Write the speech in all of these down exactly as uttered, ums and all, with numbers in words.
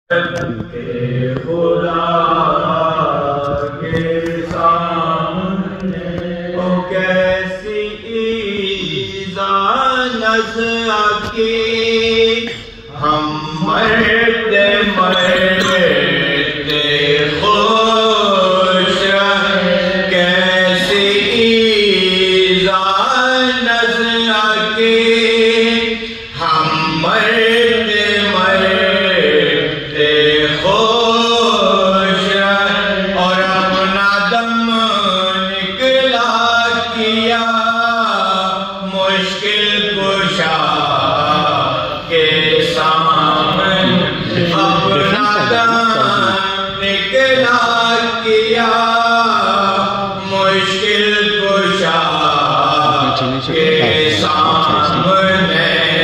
کہ خدا کے سامنے او کیسی ایزا نظر کی ہم مرتے مرتے خوش کیسی ایزا نظر کی ہم مرتے مرتے خوش اور اپنا دم نکلا کیا مشکل کشا کے سامنے اپنا دم نکلا کیا مشکل کشا کے سامنے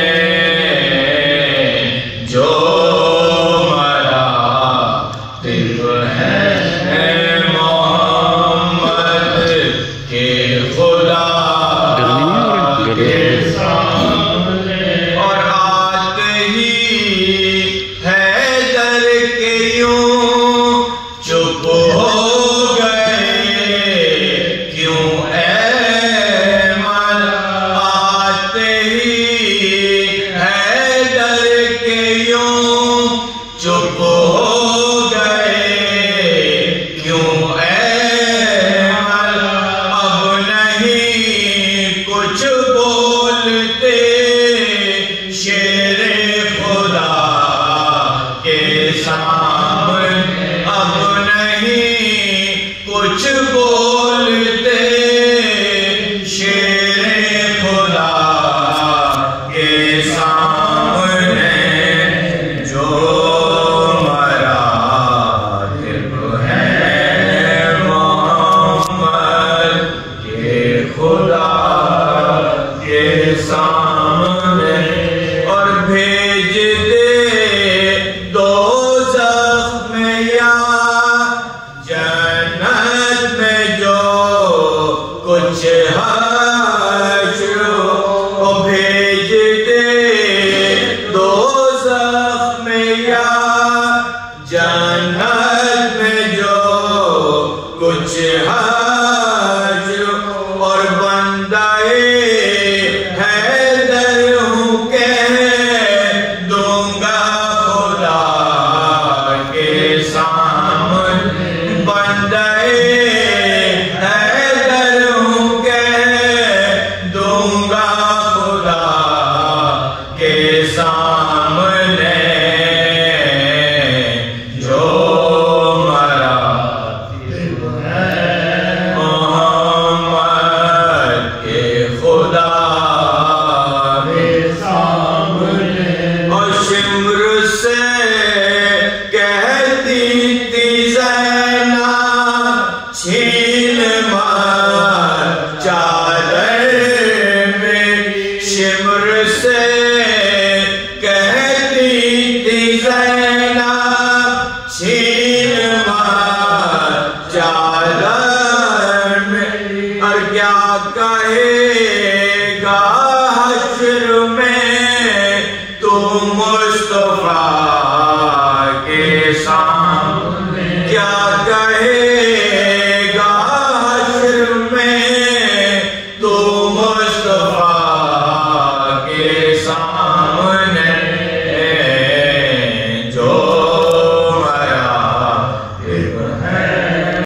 جو مرا دل ہے محمد کے خدا کے سامنے اور آتے ہی حیدر کے یوں چپ ہو گئے کیوں اے من آتے ہی حیدر کے یوں چپ ہو گئے کیوں اے من اب نہیں کچھ بولتے شیر خدا کے سامنے اب نہیں کچھ بولتے شیر خدا کے سامنے جو مرا دل ہے محمد کے خدا کے سامنے اور بھیج دے دوزخ میں یا جنت میں جو کچھ حشر او بھیج دے دوزخ میں یا جنت میں جو کچھ حشر اور بندہ حیدر ہوں کہہ دوں گا خدا کے سامنے بندہ حیدر ہوں کہہ دوں گا خدا کے سامنے جو مرا دل ہے محمد کے خدا کے سامنے اور شمر سے کہتی تھی زینب چھین مار چادر میں شمر سے کہتی تھی زینب چھین